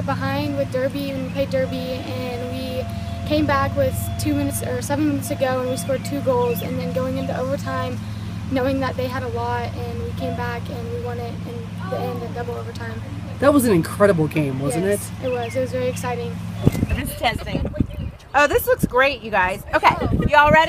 behind with Derby when we played Derby, and we came back with 2 minutes or 7 minutes to go, and we scored 2 goals. And then going into overtime, knowing that they had a lot, and we came back and we won it in the end in double overtime. That was an incredible game, wasn't it? It was very exciting. Just testing. Oh, this looks great, you guys. Okay, you all ready?